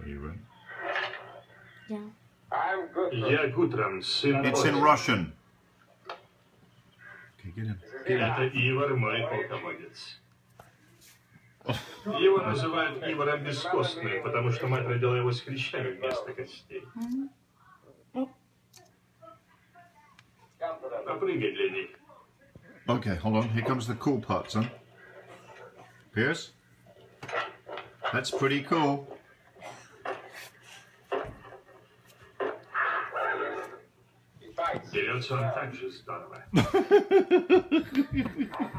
even. Yeah. Я Гутрам, сын It's in Оси. Russian. Okay, get him. Это Ивар, мой полководец. Его называют Иваром Бескостным, потому что мать родила его с хрящами вместо костей. Попрыгай для них. Okay, hold on. Here comes the cool part, son. Pierce? That's pretty cool. Дерется он так же здорово.